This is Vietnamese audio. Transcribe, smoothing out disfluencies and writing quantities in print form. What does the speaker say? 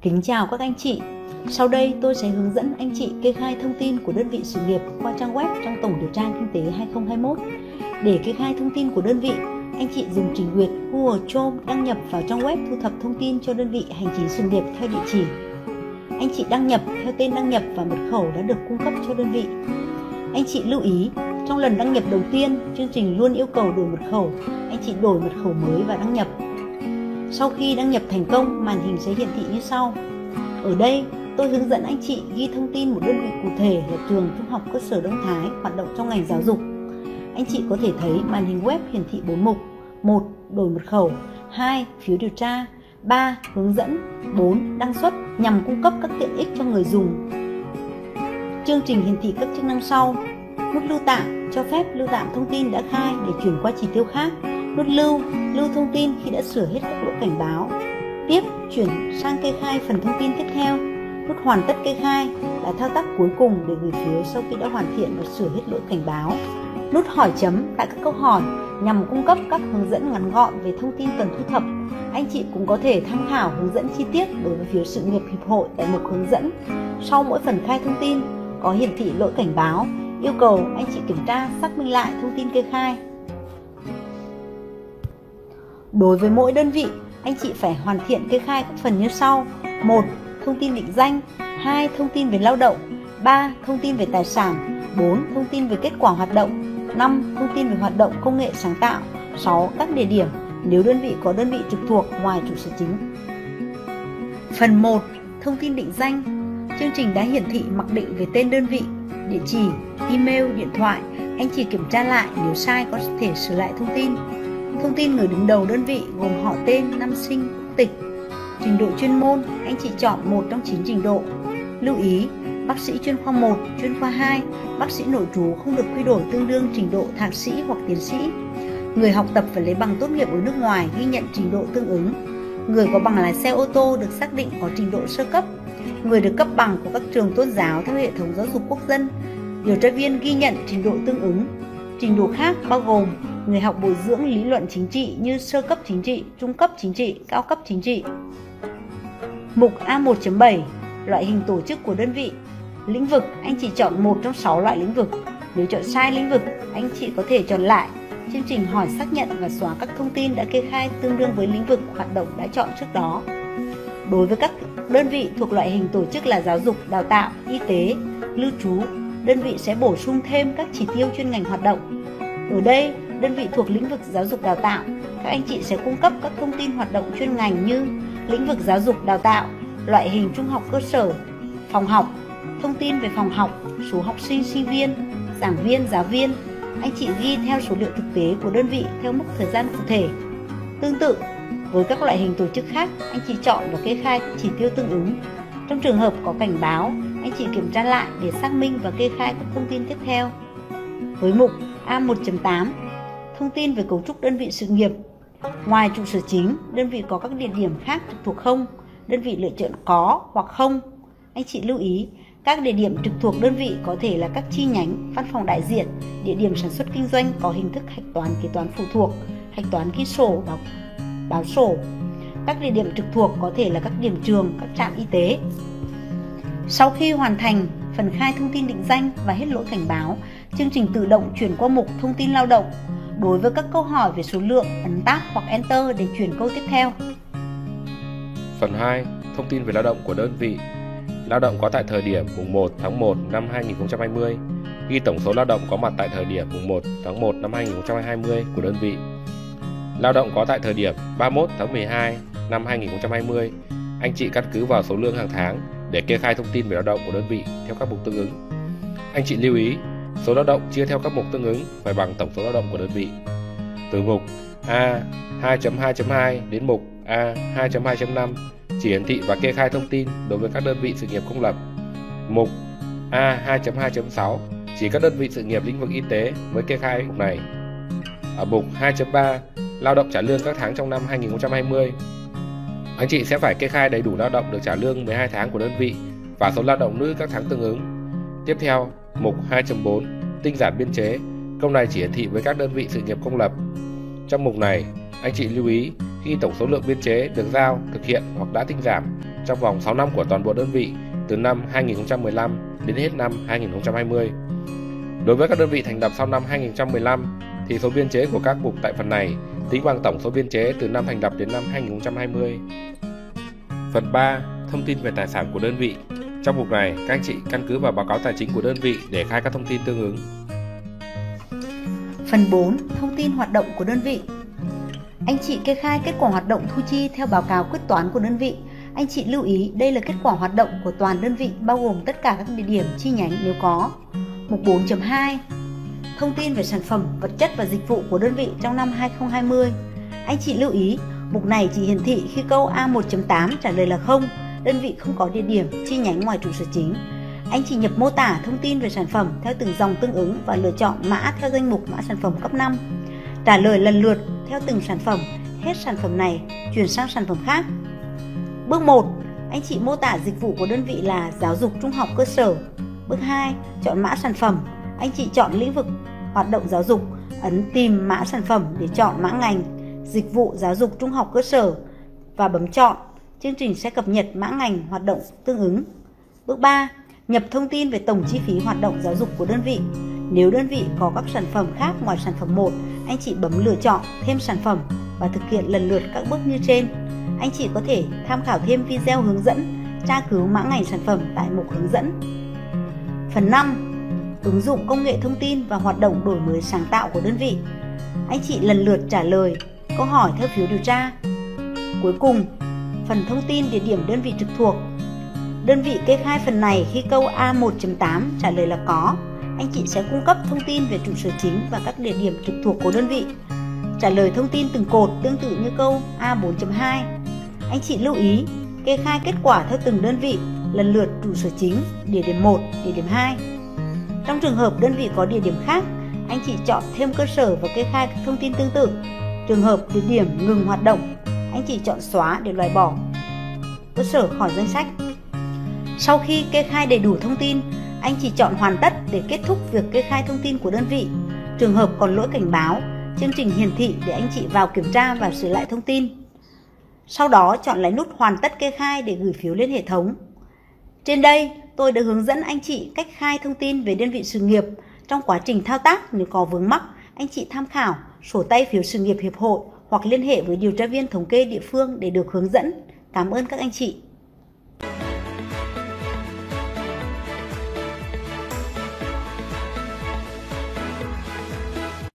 Kính chào các anh chị. Sau đây tôi sẽ hướng dẫn anh chị kê khai thông tin của đơn vị sự nghiệp qua trang web trong Tổng điều tra kinh tế 2021. Để kê khai thông tin của đơn vị, anh chị dùng trình duyệt Google Chrome đăng nhập vào trang web thu thập thông tin cho đơn vị hành chính sự nghiệp theo địa chỉ. Anh chị đăng nhập theo tên đăng nhập và mật khẩu đã được cung cấp cho đơn vị. Anh chị lưu ý, trong lần đăng nhập đầu tiên, chương trình luôn yêu cầu đổi mật khẩu. Anh chị đổi mật khẩu mới và đăng nhập. Sau khi đăng nhập thành công, màn hình sẽ hiển thị như sau. Ở đây, tôi hướng dẫn anh chị ghi thông tin một đơn vị cụ thể là trường Trung học cơ sở Đông Thái hoạt động trong ngành giáo dục. Anh chị có thể thấy màn hình web hiển thị 4 mục: 1. Đổi mật khẩu, 2. Phiếu điều tra, 3. Hướng dẫn, 4. Đăng xuất nhằm cung cấp các tiện ích cho người dùng. Chương trình hiển thị các chức năng sau: nút lưu tạm cho phép lưu tạm thông tin đã khai để chuyển qua chỉ tiêu khác. Nút lưu thông tin khi đã sửa hết các lỗi cảnh báo. Tiếp chuyển sang kê khai phần thông tin tiếp theo. Nút hoàn tất kê khai là thao tác cuối cùng để gửi phiếu sau khi đã hoàn thiện và sửa hết lỗi cảnh báo. Nút hỏi chấm tại các câu hỏi nhằm cung cấp các hướng dẫn ngắn gọn về thông tin cần thu thập. Anh chị cũng có thể tham khảo hướng dẫn chi tiết đối với phiếu sự nghiệp hiệp hội tại mục hướng dẫn. Sau mỗi phần khai thông tin có hiển thị lỗi cảnh báo, yêu cầu anh chị kiểm tra xác minh lại thông tin kê khai. Đối với mỗi đơn vị, anh chị phải hoàn thiện kê khai các phần như sau: 1. Thông tin định danh, 2. Thông tin về lao động, 3. Thông tin về tài sản, 4. Thông tin về kết quả hoạt động, 5. Thông tin về hoạt động công nghệ sáng tạo, 6. Các địa điểm nếu đơn vị có đơn vị trực thuộc ngoài trụ sở chính. Phần 1. Thông tin định danh. Chương trình đã hiển thị mặc định về tên đơn vị, địa chỉ, email, điện thoại. Anh chị kiểm tra lại, nếu sai có thể sửa lại thông tin. Thông tin người đứng đầu đơn vị gồm họ tên, năm sinh, quốc tịch. Trình độ chuyên môn, anh chị chọn 1 trong 9 trình độ. Lưu ý, bác sĩ chuyên khoa 1, chuyên khoa 2, bác sĩ nội trú không được quy đổi tương đương trình độ thạc sĩ hoặc tiến sĩ. Người học tập phải lấy bằng tốt nghiệp ở nước ngoài ghi nhận trình độ tương ứng. Người có bằng lái xe ô tô được xác định có trình độ sơ cấp. Người được cấp bằng của các trường tôn giáo theo hệ thống giáo dục quốc dân. Điều tra viên ghi nhận trình độ tương ứng. Trình độ khác bao gồm người học bồi dưỡng lý luận chính trị như sơ cấp chính trị, trung cấp chính trị, cao cấp chính trị. Mục A1.7 Loại hình tổ chức của đơn vị. Lĩnh vực, anh chị chọn 1 trong 6 loại lĩnh vực. Nếu chọn sai lĩnh vực, anh chị có thể chọn lại. Chương trình hỏi xác nhận và xóa các thông tin đã kê khai tương đương với lĩnh vực hoạt động đã chọn trước đó. Đối với các đơn vị thuộc loại hình tổ chức là giáo dục, đào tạo, y tế, lưu trú, đơn vị sẽ bổ sung thêm các chỉ tiêu chuyên ngành hoạt động. Ở đây, đơn vị thuộc lĩnh vực giáo dục đào tạo, các anh chị sẽ cung cấp các thông tin hoạt động chuyên ngành như lĩnh vực giáo dục đào tạo, loại hình trung học cơ sở, phòng học, thông tin về phòng học, số học sinh, sinh viên, giảng viên, giáo viên. Anh chị ghi theo số liệu thực tế của đơn vị theo mốc thời gian cụ thể. Tương tự, với các loại hình tổ chức khác, anh chị chọn và kê khai các chỉ tiêu tương ứng. Trong trường hợp có cảnh báo, anh chị kiểm tra lại để xác minh và kê khai các thông tin tiếp theo. Với mục A1.8 Thông tin về cấu trúc đơn vị sự nghiệp. Ngoài trụ sở chính, đơn vị có các địa điểm khác trực thuộc không? Đơn vị lựa chọn có hoặc không. Anh chị lưu ý, các địa điểm trực thuộc đơn vị có thể là các chi nhánh, văn phòng đại diện, địa điểm sản xuất kinh doanh có hình thức hạch toán kế toán phụ thuộc, hạch toán ghi sổ, báo sổ. Các địa điểm trực thuộc có thể là các điểm trường, các trạm y tế. Sau khi hoàn thành phần khai thông tin định danh và hết lỗi cảnh báo, chương trình tự động chuyển qua mục thông tin lao động. Đối với các câu hỏi về số lượng, ấn Tab hoặc Enter để chuyển câu tiếp theo. Phần 2. Thông tin về lao động của đơn vị. Lao động có tại thời điểm mùng 1 tháng 1 năm 2020. Ghi tổng số lao động có mặt tại thời điểm mùng 1 tháng 1 năm 2020 của đơn vị. Lao động có tại thời điểm 31 tháng 12 năm 2020. Anh chị căn cứ vào số lương hàng tháng để kê khai thông tin về lao động của đơn vị theo các mục tương ứng. Anh chị lưu ý, số lao động chia theo các mục tương ứng phải bằng tổng số lao động của đơn vị. Từ mục A 2.2.2 đến mục A 2.2.5 chỉ hiển thị và kê khai thông tin đối với các đơn vị sự nghiệp công lập. Mục A 2.2.6 chỉ các đơn vị sự nghiệp lĩnh vực y tế mới kê khai mục này. Ở mục 2.3 Lao động trả lương các tháng trong năm 2020, anh chị sẽ phải kê khai đầy đủ lao động được trả lương 12 tháng của đơn vị và số lao động nữ các tháng tương ứng. Tiếp theo, mục 2.4 Tinh giản biên chế, công này chỉ hiển thị với các đơn vị sự nghiệp công lập. Trong mục này, anh chị lưu ý ghi tổng số lượng biên chế được giao, thực hiện hoặc đã tinh giảm trong vòng 6 năm của toàn bộ đơn vị từ năm 2015 đến hết năm 2020. Đối với các đơn vị thành lập sau năm 2015 thì số biên chế của các mục tại phần này tính bằng tổng số biên chế từ năm thành lập đến năm 2020. Phần 3. Thông tin về tài sản của đơn vị. Trong mục này, các anh chị căn cứ vào báo cáo tài chính của đơn vị để khai các thông tin tương ứng. Phần 4. Thông tin hoạt động của đơn vị. Anh chị kê khai kết quả hoạt động thu chi theo báo cáo quyết toán của đơn vị. Anh chị lưu ý đây là kết quả hoạt động của toàn đơn vị bao gồm tất cả các địa điểm chi nhánh nếu có. Mục 4.2. Thông tin về sản phẩm, vật chất và dịch vụ của đơn vị trong năm 2020. Anh chị lưu ý, mục này chỉ hiển thị khi câu A1.8 trả lời là không, đơn vị không có địa điểm chi nhánh ngoài trụ sở chính. Anh chị nhập mô tả thông tin về sản phẩm theo từng dòng tương ứng và lựa chọn mã theo danh mục mã sản phẩm cấp 5. Trả lời lần lượt theo từng sản phẩm, hết sản phẩm này chuyển sang sản phẩm khác. Bước 1. Anh chị mô tả dịch vụ của đơn vị là giáo dục trung học cơ sở. Bước 2. Chọn mã sản phẩm. Anh chị chọn lĩnh vực hoạt động giáo dục, ấn tìm mã sản phẩm để chọn mã ngành, dịch vụ giáo dục trung học cơ sở và bấm chọn. Chương trình sẽ cập nhật mã ngành hoạt động tương ứng. Bước 3. Nhập thông tin về tổng chi phí hoạt động giáo dục của đơn vị. Nếu đơn vị có các sản phẩm khác ngoài sản phẩm 1, anh chị bấm lựa chọn thêm sản phẩm và thực hiện lần lượt các bước như trên. Anh chị có thể tham khảo thêm video hướng dẫn tra cứu mã ngành sản phẩm tại mục hướng dẫn. Phần 5. Ứng dụng công nghệ thông tin và hoạt động đổi mới sáng tạo của đơn vị. Anh chị lần lượt trả lời câu hỏi theo phiếu điều tra. Cuối cùng, phần thông tin địa điểm đơn vị trực thuộc. Đơn vị kê khai phần này khi câu A1.8 trả lời là có. Anh chị sẽ cung cấp thông tin về trụ sở chính và các địa điểm trực thuộc của đơn vị. Trả lời thông tin từng cột tương tự như câu A4.2. Anh chị lưu ý kê khai kết quả theo từng đơn vị, lần lượt trụ sở chính, địa điểm 1, địa điểm 2. Trong trường hợp đơn vị có địa điểm khác, anh chị chọn thêm cơ sở và kê khai các thông tin tương tự. Trường hợp địa điểm ngừng hoạt động, anh chị chọn xóa để loại bỏ cơ sở khỏi danh sách. Sau khi kê khai đầy đủ thông tin, anh chị chọn hoàn tất để kết thúc việc kê khai thông tin của đơn vị. Trường hợp còn lỗi cảnh báo, chương trình hiển thị để anh chị vào kiểm tra và sửa lại thông tin. Sau đó chọn lấy nút hoàn tất kê khai để gửi phiếu lên hệ thống. Trên đây, tôi đã hướng dẫn anh chị cách khai thông tin về đơn vị sự nghiệp. Trong quá trình thao tác, nếu có vướng mắc, anh chị tham khảo sổ tay phiếu sự nghiệp hiệp hội hoặc liên hệ với điều tra viên thống kê địa phương để được hướng dẫn. Cảm ơn các anh chị.